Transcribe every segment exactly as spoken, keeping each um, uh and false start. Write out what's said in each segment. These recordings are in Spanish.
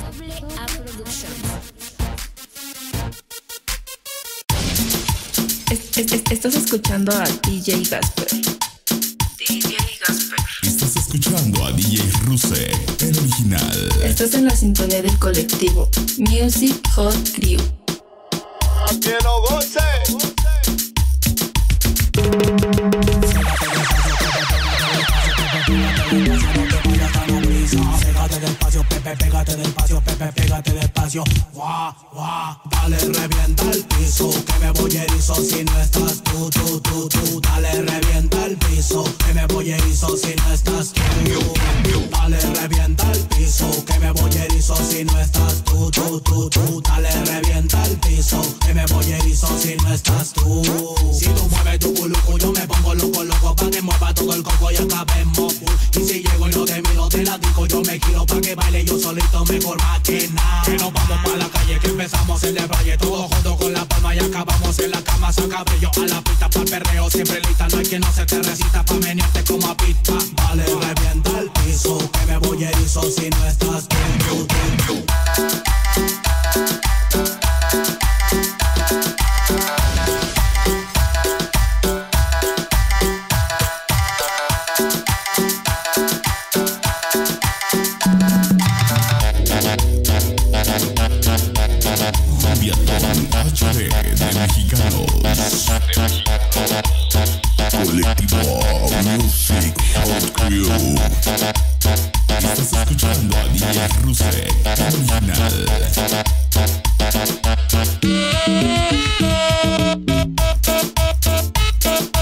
Doble A Productions. Es- es- es- Estás escuchando a D J Gasper. D J Gasper. Estás escuchando a D J Ruse, el original. Estás en la sintonía del colectivo Music Hot Crew. ¡Que lo goce! Pégate despacio, Pepe, pégate despacio, Pepe, pégate despacio. Guau, guau, dale, revienta el piso, que me voy erizo si no estás tú, tú, tú, tú. Dale, revienta el piso, que me voy erizo si no estás tú. Dale, revienta el piso, que me voy erizo si no estás tú, tú, tú, tú. Dale, revienta el piso, que me voy erizo si no estás tú. Si tú mueves tu culuco, yo me pongo loco, loco, pa' que mueva todo el coco y acabemos full. Y si llego y no te miro, te la digo, yo me quiero pa' que baile yo solito, mejor más que nada. Que nos vamos pa' la calle, que empezamos en el valle, todo junto con la palma y acabamos en la cama. Saca brillo a la pista pa'l perreo, siempre lista, no hay quien no se te resista pa' menearte como a pista. Vale, revienta el piso, que me voy erizo si no estás tú, tú, tú, tú. Biatón H D de mexicanos. Colectivo Music Hot Crew. Estás escuchando a D J Ruse, el original.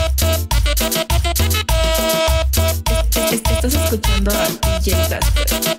Es- es- Estás escuchando a D J Gasper.